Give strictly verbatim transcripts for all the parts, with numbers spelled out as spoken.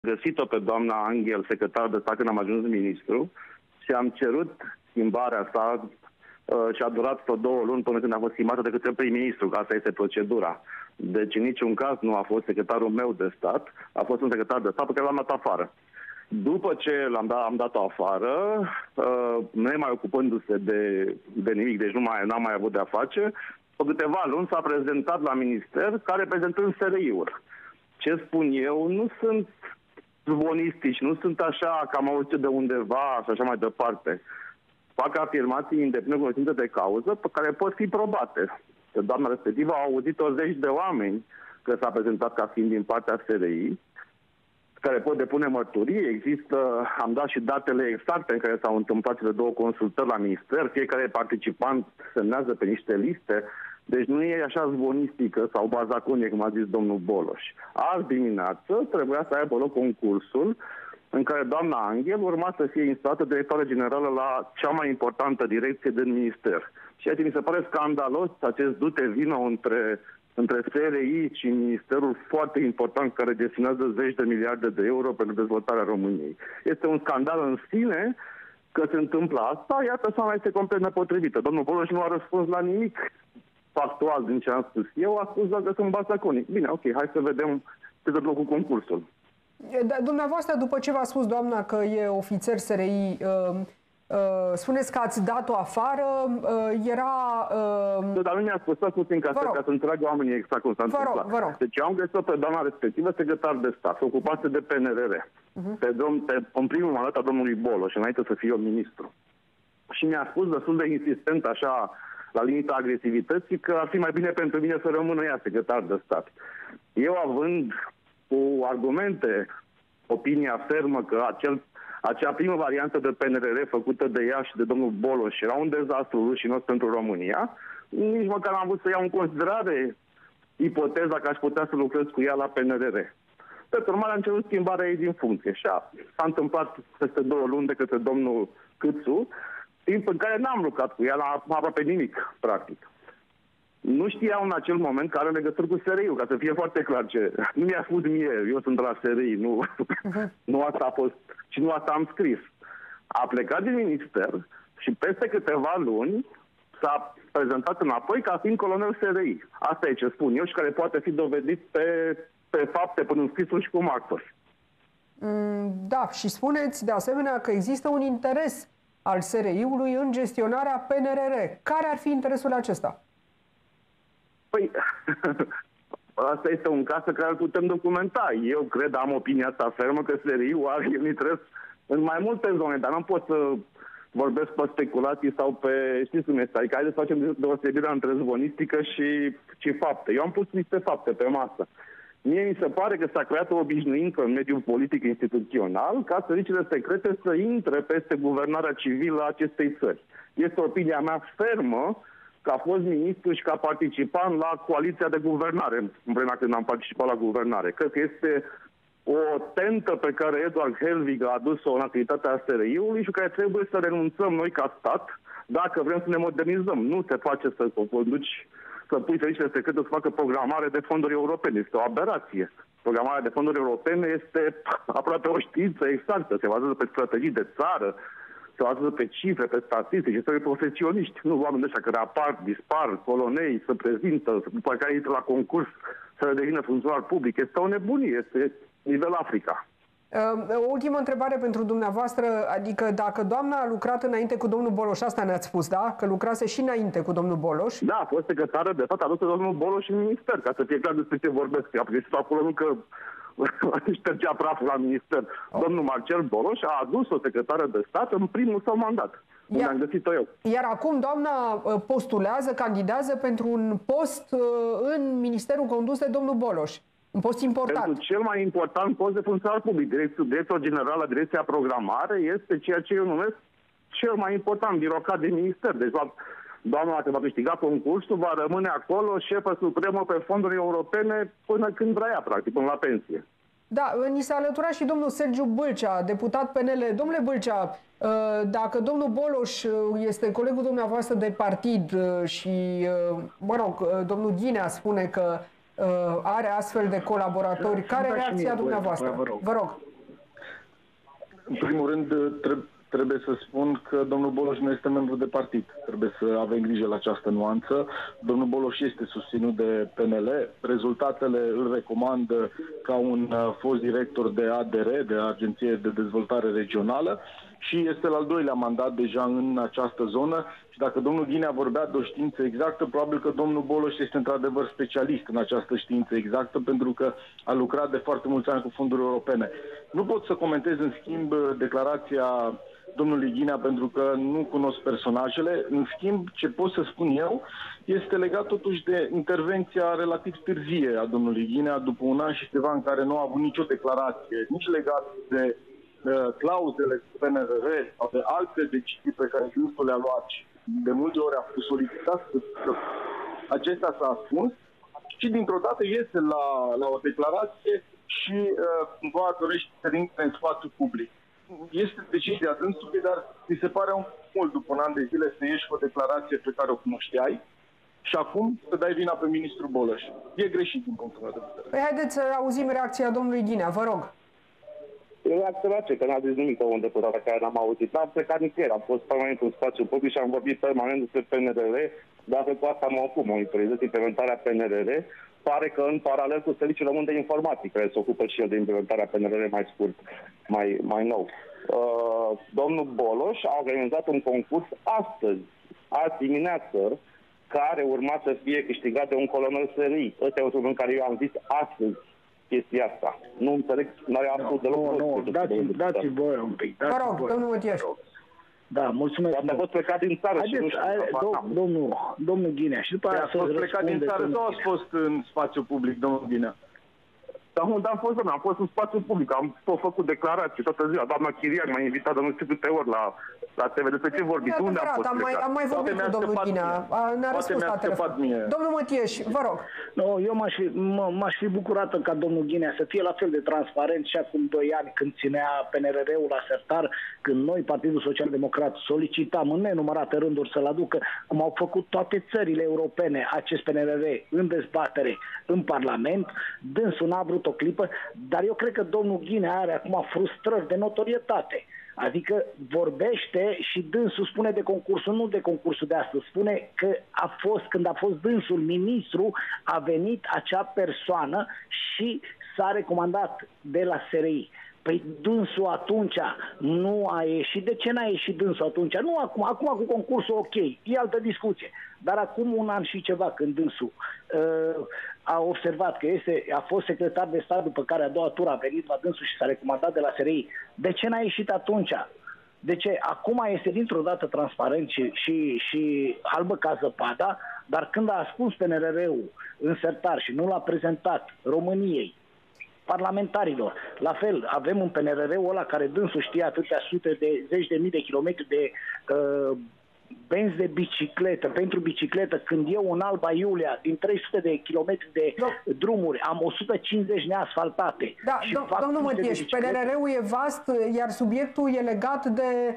găsit-o pe doamna Anghel, secretar de stat, când am ajuns ministru și am cerut schimbarea sa uh, și a durat vreo două luni până când a fost schimbată de către prim-ministru, că asta este procedura. Deci în niciun caz nu a fost secretarul meu de stat, a fost un secretar de stat pe care l-am dat afară. După ce l-am dat, am dat-o afară, uh, nemai ocupându-se de, de nimic, deci nu mai, n-am mai avut de-a face, pe câteva luni s-a prezentat la minister ca reprezentând S R I-ul. Ce spun eu, nu sunt zvonistici, nu sunt așa că am auzit de undeva și așa mai departe. Fac afirmații independente cunoștință de cauză pe care pot fi probate. Doamna respectivă a auzit-o zeci de oameni că s-a prezentat ca fiind din partea S R I, care pot depune mărturie. Există, am dat și datele exacte în care s-au întâmplat cele două consultări la minister, fiecare participant semnează pe niște liste, deci nu e așa zvonistică sau bazaconie, cum a zis domnul Boloș. Azi dimineață trebuia să aibă loc concursul în care doamna Anghel urma să fie instalată directoare generală la cea mai importantă direcție din minister. Ceea ce mi se pare scandalos, acest dute vino între între S R I și ministerul foarte important care destinează zeci de miliarde de euro pentru dezvoltarea României. Este un scandal în sine că se întâmplă asta, iată, sama este complet nepotrivită. Domnul Boloș nu a răspuns la nimic factual din ce am spus eu, a spus doar că sunt basaconic. Bine, ok, hai să vedem ce se întâmplă cu concursul. Da, dumneavoastră, după ce v-a spus doamna că e ofițer S R I, uh, uh, spuneți că ați dat-o afară, uh, era... Uh... Da, dar nu mi-a spus, să puțin ca, să, ca să înțeleagă oamenii exact cum s-a întâmplat. Vă rog. Deci eu am găsit pe doamna respectivă secretar de stat, se ocupase de P N R R, uh-huh. pe, domn, pe în primul mandat a domnului Boloș, înainte să fie eu ministru. Și mi-a spus destul de insistent, așa, la limita agresivității, că ar fi mai bine pentru mine să rămână ea secretar de stat. Eu, având cu argumente opinia fermă că acel, acea primă variantă de P N R R făcută de ea și de domnul Boloș era un dezastru rușinos pentru România, nici măcar am vrut să iau în considerare ipoteza că aș putea să lucrez cu ea la P N R R. Pe urmare am cerut schimbarea ei din funcție. Și s-a întâmplat peste două luni de către domnul Câțu, timp în care n-am lucrat cu ea la aproape nimic, practic. Nu știau în acel moment că are legături cu S R I-ul, ca să fie foarte clar ce... Nu mi-a spus mie, eu sunt de la S R I, nu, uh-huh. nu asta a fost, și nu asta am scris. A plecat din minister și peste câteva luni s-a prezentat înapoi ca fiind colonel S R I. Asta e ce spun eu și care poate fi dovedit pe, pe fapte, până în scrisul și cu martori. Mm, da, și spuneți de asemenea că există un interes al S R I-ului în gestionarea P N R R. Care ar fi interesul acesta? Păi, asta este un caz pe care îl putem documenta. Eu cred, am opinia asta fermă, că S R I-ul are un interes în mai multe zone, dar nu pot să vorbesc pe speculații sau pe... Știți cum este? Adică haideți să facem deosebirea între zvonistică și, și fapte. Eu am pus niște fapte pe masă. Mie mi se pare că s-a creat o obișnuință în mediul politic instituțional ca serviciile secrete să intre peste guvernarea civilă a acestei țări. Este opinia mea fermă că a fost ministru și ca participant la coaliția de guvernare, în vremea când am participat la guvernare. Cred că este o tentă pe care Eduard Helvig a adus-o în activitatea S R I-ului și care trebuie să renunțăm noi ca stat dacă vrem să ne modernizăm. Nu se face să conduci, să pui serviciile secrete să facă programare de fonduri europene. Este o aberație. Programarea de fonduri europene este aproape o știință exactă. Se bazează pe strategii de țară, se bazează pe cifre, pe statistici, este profesioniști. Nu oameni ăștia care apar, dispar, colonei, se prezintă, după care intră la concurs să le devină funcționar public. Este o nebunie, este nivel Africa. O ultimă întrebare pentru dumneavoastră, adică dacă doamna a lucrat înainte cu domnul Boloș, asta ne-ați spus, da? Că lucrase și înainte cu domnul Boloș? Da, a fost secretară de stat adusă domnul Boloș în minister, ca să fie clar despre ce vorbesc. A găsit acolo nu că ștergea praful la minister. Oh. Domnul Marcel Boloș a adus o secretară de stat în primul său mandat. Unde am găsit-o eu. Iar acum doamna postulează, candidează pentru un post în ministerul condus de domnul Boloș. Un post important. Pentru cel mai important post de funcționar public, director, director general la Direcția Programare, este ceea ce eu numesc cel mai important birocrat de minister. Deci doamna, dacă va câștiga concursul, va rămâne acolo șefă supremă pe fonduri europene până când vrea ea, practic, până la pensie. Da, ni s-a alăturat și domnul Sergiu Bâlcea, deputat P N L. Domnule Bâlcea, dacă domnul Boloș este colegul dumneavoastră de partid și, mă rog, domnul Ghinea spune că are astfel de colaboratori, care e reacția dumneavoastră? Vă rog. În primul rând, trebuie să spun că domnul Boloș nu este membru de partid. Trebuie să avem grijă la această nuanță. Domnul Boloș este susținut de P N L. Rezultatele îl recomandă ca un fost director de A D R, de Agenție de Dezvoltare Regională, și este la al doilea mandat deja în această zonă. Și dacă domnul Ghinea vorbea de o știință exactă, probabil că domnul Boloș este într-adevăr specialist în această știință exactă, pentru că a lucrat de foarte mulți ani cu fonduri europene. Nu pot să comentez, în schimb, declarația domnului Ghinea, pentru că nu cunosc personajele. În schimb, ce pot să spun eu este legat totuși de intervenția relativ târzie a domnului Ghinea, după un an și ceva în care nu a avut nicio declarație, nici legat de uh, clauzele P N R R sau de alte decizii pe care dânsul le-a luat și de multe ori a fost solicitat să acesta s-a ascuns și dintr-o dată iese la, la o declarație și uh, cumva dorește să intre în spațiu public. Este decizia dânsului, dar mi se pare un mult după un an de zile să ieși cu o declarație pe care o cunoșteai și acum să dai vina pe ministrul Boloș. E greșit din punctul meu de vedere. Păi haideți să auzim reacția domnului Ghinea, vă rog. Reacția la ce? Că n-a zis nimic un deputat pe care n-am auzit. N-am plecat nicăieri, am fost permanent în spațiu public și am vorbit permanent despre P N R R. Dacă cu asta mă ocup, monitorizez implementarea P N R R, pare că în paralel cu Serviciul Român de Informatică, care se ocupă și el de implementarea P N R R mai scurt, mai, mai nou. Uh, domnul Boloș a organizat un concurs astăzi, azi dimineață, care urma să fie câștigat de un colonel S R I. Ăsta e un în care eu am zis astăzi chestia asta. Nu înțeleg, n-are absolut deloc. Nu, nu, dați-mi dați voie un pic. Vă rog, domnul Mătieș. Da, mulțumesc. Dar a fost plecat din țară. Haideți, și nu știu, dom, domnul, domnul Ghinea, și după aia a fost plecat din țară sau a fost în spațiu public, domnul Ghinea? Dar unde am fost, domnule? Am fost în spațiu public, am tot făcut declarații toată ziua. Doamna Chiriac m-a invitat de nu știu câte ori la, la T V. Despre ce vorbiți? Unde am fost am mai, am mai vorbit cu domnul Ghinea. Ne-a răspuns la telefon. Domnul Mătieș, vă rog. No, eu m-aș fi, m-aș fi bucurată ca domnul Ghinea să fie la fel de transparent și acum doi ani când ținea P N R R-ul la sertar, când noi, Partidul Social Democrat, solicitam în nenumărate rânduri să-l aducă, cum au făcut toate țările europene, acest P N R R în dezbatere în Parlament. Dânsul n-a vrut o clipă, dar eu cred că domnul Ghinea are acum frustrări de notorietate. Adică vorbește și dânsul spune de concursul, nu de concursul de astăzi, spune că a fost, când a fost dânsul ministru, a venit acea persoană și s-a recomandat de la S R I. Păi dânsul atunci nu a ieșit. De ce n-a ieșit dânsul atunci? Nu acum, acum cu concursul ok, e altă discuție. Dar acum un an și ceva, când dânsul uh, a observat că este, a fost secretar de stat, după care a doua tură a venit la dânsul și s-a recomandat de la S R I, de ce n-a ieșit atunci? De ce? Acum este dintr-o dată transparent și, și, și albă ca zăpada, dar când a ascuns P N R R-ul în sertar și nu l-a prezentat României, parlamentarilor. La fel, avem un P N R R-ul ăla care dânsul știe atâtea sute de zeci de mii de kilometri de uh, benzi de bicicletă, pentru bicicletă, când eu în Alba Iulia, din trei sute de kilometri de no. drumuri, am o sută cincizeci neasfaltate. Da, și do- domnul Mătieș, P N R R-ul e vast, iar subiectul e legat de,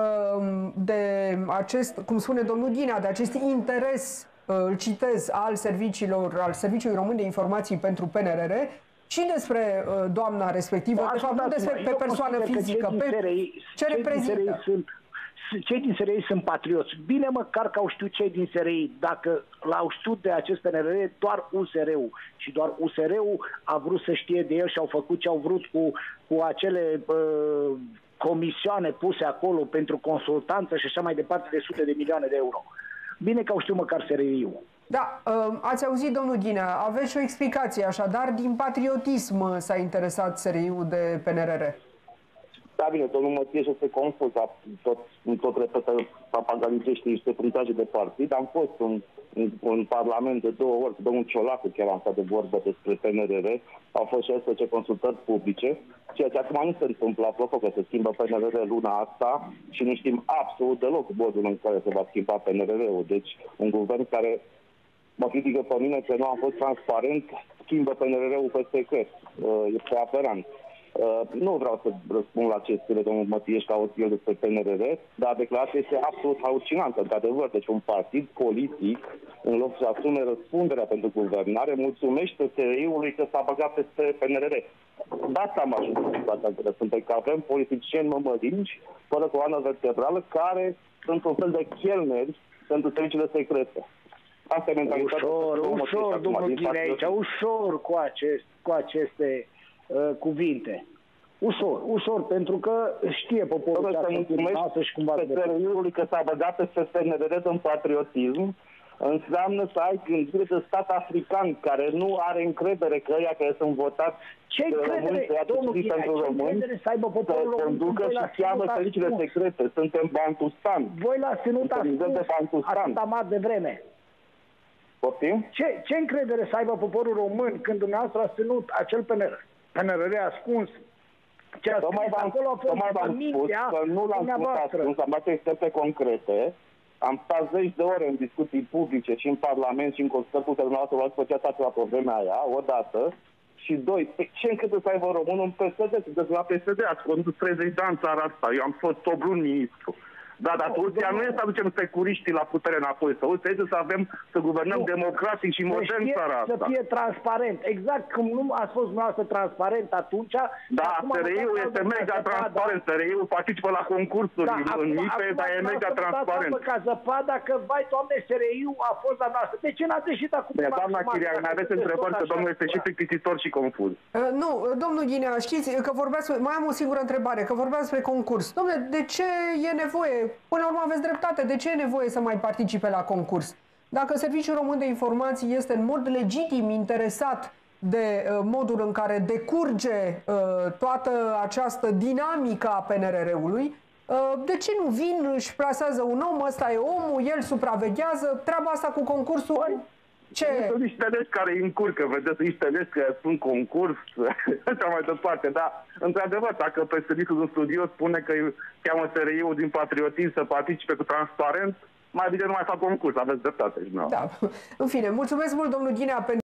de acest, cum spune domnul Ghinea, de acest interes, îl citez, al serviciilor, al Serviciului Român de Informații pentru P N R R, și despre uh, doamna respectivă, de fapt, nu despre pe persoană fizică, pe ce reprezintă. Sunt, cei din S R I sunt patrioți. Bine măcar că au știut cei din S R I, dacă l-au știut de acest P N R R, doar U S R-ul. Și doar U S R-ul a vrut să știe de el și au făcut ce au vrut cu, cu acele uh, comisioane puse acolo pentru consultanță și așa mai departe de sute de milioane de euro. Bine că au știut măcar S R I-ul. Da, ați auzit, domnul Ghinea, aveți și o explicație, așadar, din patriotism s-a interesat S R I-ul de P N R R. Da, bine, domnul Mătieș este confuz, tot, tot repetă papagalicește niște fruntaje de partid. Am fost în, în, în Parlament de două ori, domnul Ciolacu chiar am stat de vorbă despre P N R R, au fost șaisprezece consultări publice, ceea ce acum nu se întâmplă, apropo că se schimbă P N R R luna asta și nu știm absolut deloc modul în care se va schimba P N R R-ul. Deci, un guvern care mă critică pe mine că nu a fost transparent, schimbă P N R R-ul peste căs. E prea aberant. Uh, nu vreau să răspund la ce spune domnul Mătieș ca o el despre P N R R, dar declarația este absolut halucinantă, într-adevăr. Deci un partid politic, în loc să asume răspunderea pentru guvernare, mulțumește S R I-ului că s-a băgat peste P N R R. de asta am ajuns în situația în care suntem, că avem politicieni mămălingi, fără coloană vertebrală, care sunt un fel de chelneri pentru serviciile secrete. Asta e mentalitatea. Ușor, ușor, domnul Ghinea, aici, ușor cu, acest, cu aceste uh, cuvinte. Ușor, ușor, pentru că știe poporul că mulțumesc și cumva pe că s-a băgat pe F N D R în patriotism, înseamnă să ai gândire de stat african care nu are încredere că ăia care sunt votați ce încredere, domnul Ghinea, ce încredere să aibă poporul român, conducă și cheamă serviciile secrete. Suntem Bantustan. Voi la Ținut ați spus atâta mare de vreme. Poftim? Ce, ce încredere să aibă poporul român când dumneavoastră a ținut acel P N R? P N R ascuns. Ce a scris acolo a fost mintea că nu l-am spus ascuns, am dat exemple concrete. Am stat zeci de ore în discuții publice și în Parlament și în consultări cu dumneavoastră, v-ați făcut atât la problema aia, odată. Și doi, ce încât să aibă românul în P S D? Sunteți la P S D, ați condus treizeci de ani țara asta. Eu am fost tot luni ministru. Dar dar soluția nu e să aducem securiștii la putere înapoi. Soluția este să avem, să guvernăm nu. democratic și modern țara asta. Să fie transparent. Exact cum nu ați fost dumneavoastră transparent atunci. Da, S R I-ul este mega transparent. S R I-ul participă la concursuri da, în M I P E, dar e mega transparent. Ca zăpada că, vai, Doamne, S R I-ul a fost la noastră. De ce n-ați ieșit acum? Doamna Chiriac, mai aveți întrebări că domnul este și plictisitor și confuz. Nu, domnul Ghinea, știți că vorbeați, mai am o singură întrebare, că vorbeați despre concurs. Domnule, de ce e nevoie? Până la urmă aveți dreptate. De ce e nevoie să mai participe la concurs? Dacă Serviciul Român de Informații este în mod legitim interesat de uh, modul în care decurge uh, toată această dinamică a P N R R-ului, uh, de ce nu vin, își plasează un om, ăsta e omul, el supraveghează, treaba asta cu concursul? Ce? Sunt niște legi care îi încurcă, vedeți, niște legi care spun concurs, așa mai departe, dar, într-adevăr, dacă președintul din studio spune că cheamă S R I-ul din patriotism să participe cu transparent, mai bine nu mai fac concurs, aveți dreptate. Da, în fine, mulțumesc mult, domnul Ghinea, pentru